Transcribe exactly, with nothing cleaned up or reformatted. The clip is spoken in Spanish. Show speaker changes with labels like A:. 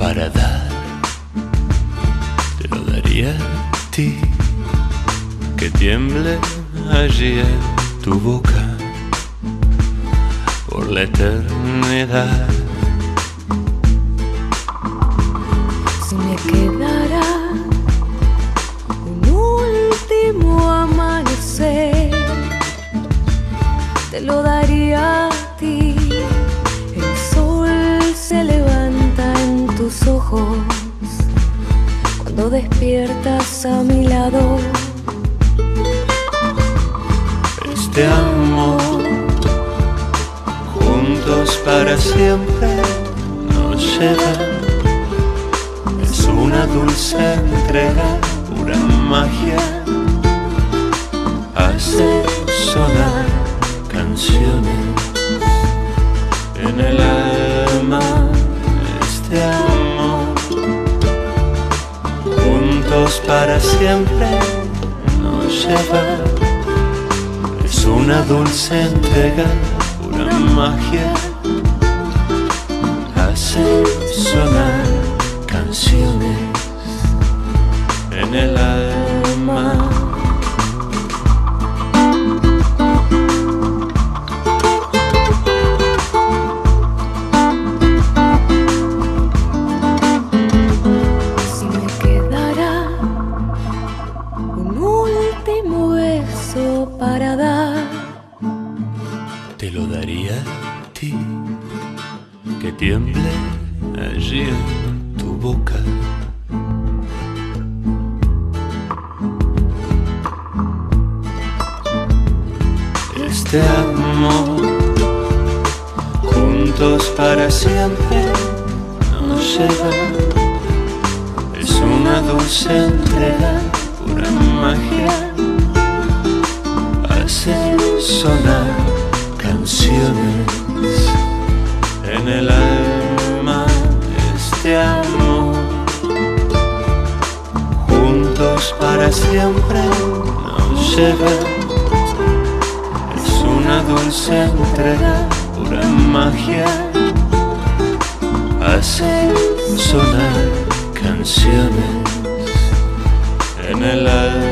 A: para dar, te lo daría a ti, que tiemble allí en tu boca por la eternidad.
B: Si me quedara un último amanecer, te lo daría a ti. El sol se levanta en tus ojos cuando despiertas a mi lado.
A: Este amor, juntos para siempre, nos lleva. Es una dulce entrega, pura magia. Hace sonar canciones en el alma. Este amor, juntos para siempre, nos lleva. Es una dulce entrega, pura magia. Hace sonar canciones en el alma.
B: Si me quedara un último beso para dar,
A: te lo daría a ti, que tiemble allí en tu boca. Este amor, juntos para siempre, nos lleva. Es una dulce entrega, pura magia. Hace sonar canciones en el alma. Este amor, juntos para siempre, nos lleva. Es una dulce entrega, pura magia. Hace sonar canciones en el alma.